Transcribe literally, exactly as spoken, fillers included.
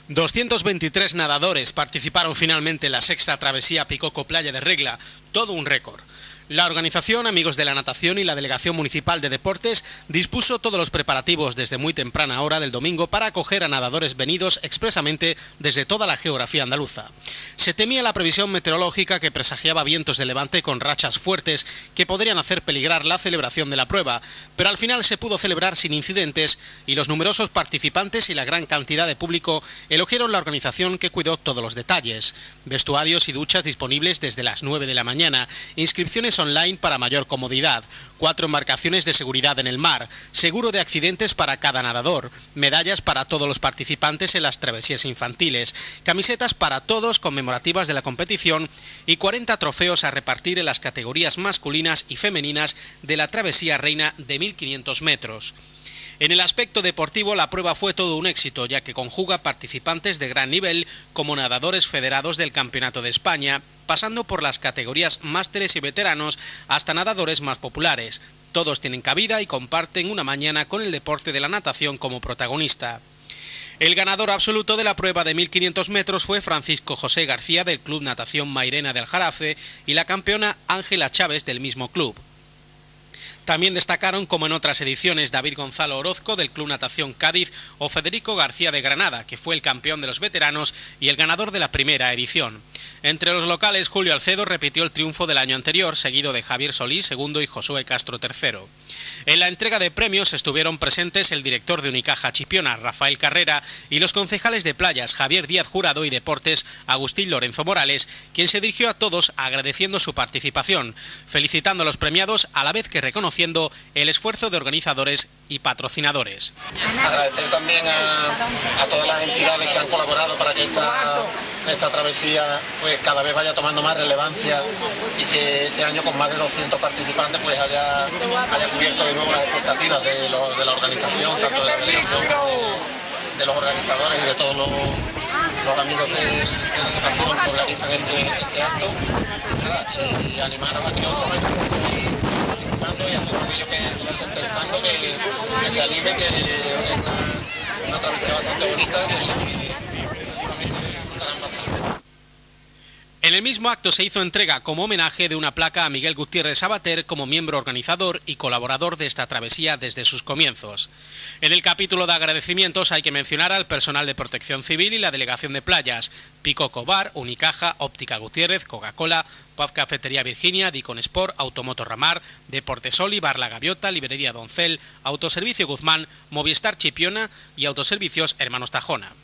doscientos veintitrés nadadores participaron finalmente en la sexta travesía Picoco Playa de Regla, todo un récord. La organización, Amigos de la Natación y la Delegación Municipal de Deportes dispuso todos los preparativos desde muy temprana hora del domingo para acoger a nadadores venidos expresamente desde toda la geografía andaluza. Se temía la previsión meteorológica que presagiaba vientos de levante con rachas fuertes que podrían hacer peligrar la celebración de la prueba, pero al final se pudo celebrar sin incidentes y los numerosos participantes y la gran cantidad de público elogiaron la organización que cuidó todos los detalles. Vestuarios y duchas disponibles desde las nueve de la mañana, inscripciones online para mayor comodidad, cuatro embarcaciones de seguridad en el mar, seguro de accidentes para cada nadador, medallas para todos los participantes en las travesías infantiles, camisetas para todos conmemorativas de la competición y cuarenta trofeos a repartir en las categorías masculinas y femeninas de la travesía reina de mil quinientos metros. En el aspecto deportivo, la prueba fue todo un éxito, ya que conjuga participantes de gran nivel como nadadores federados del Campeonato de España, pasando por las categorías másteres y veteranos hasta nadadores más populares. Todos tienen cabida y comparten una mañana con el deporte de la natación como protagonista. El ganador absoluto de la prueba de mil quinientos metros fue Francisco José García del Club Natación Mairena del Aljarafe y la campeona Ángela Chávez del mismo club. También destacaron, como en otras ediciones, David Gonzalo Orozco del Club Natación Cádiz o Federico García de Granada, que fue el campeón de los veteranos y el ganador de la primera edición. Entre los locales, Julio Alcedo repitió el triunfo del año anterior, seguido de Javier Solís, segundo, y Josué Castro, tercero. En la entrega de premios estuvieron presentes el director de Unicaja Chipiona, Rafael Carrera, y los concejales de Playas, Javier Díaz Jurado, y Deportes, Agustín Lorenzo Morales, quien se dirigió a todos agradeciendo su participación, felicitando a los premiados a la vez que reconociendo el esfuerzo de organizadores y patrocinadores. Agradecer también a, a todas las entidades que han colaborado para que esta sexta travesía pues cada vez vaya tomando más relevancia y que este año con más de doscientos participantes pues haya, haya cubierto de nuevo las expectativas de, lo, de la organización, tanto de la delegación de, de los organizadores y de todos los, los amigos de, de la educación que organizan este, este acto y, nada, y, y animaros a que otros estén participando y a todos aquellos que se lo estén pensando que, que se anime, que es una, una travesía bastante bonita y la que seguramente disfrutarán bastante. En el mismo acto se hizo entrega como homenaje de una placa a Miguel Gutiérrez Sabater como miembro organizador y colaborador de esta travesía desde sus comienzos. En el capítulo de agradecimientos hay que mencionar al personal de Protección Civil y la Delegación de Playas, Picoco Bar, Unicaja, Óptica Gutiérrez, Coca-Cola, Paz Cafetería Virginia, Dicon Sport, Automotor Ramar, Deportesoli, Bar La Gaviota, Librería Doncel, Autoservicio Guzmán, Movistar Chipiona y Autoservicios Hermanos Tajona.